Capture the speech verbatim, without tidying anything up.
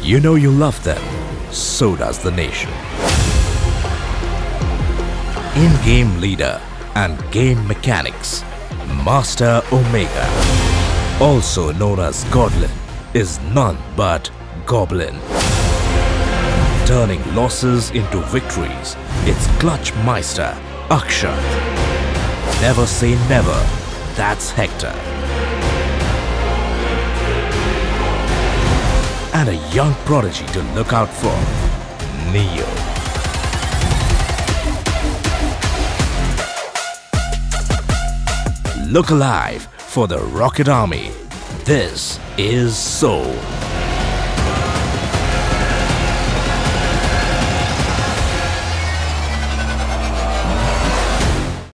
You know you love them, so does the nation. In-game leader and game mechanics, Master Omega, also known as Godlin, is none but Goblin. Turning losses into victories, it's Clutch Meister, Akshat. Never say never, that's Hector. And a young prodigy to look out for, Neo. Look alive for the Rocket Army. This is Soul.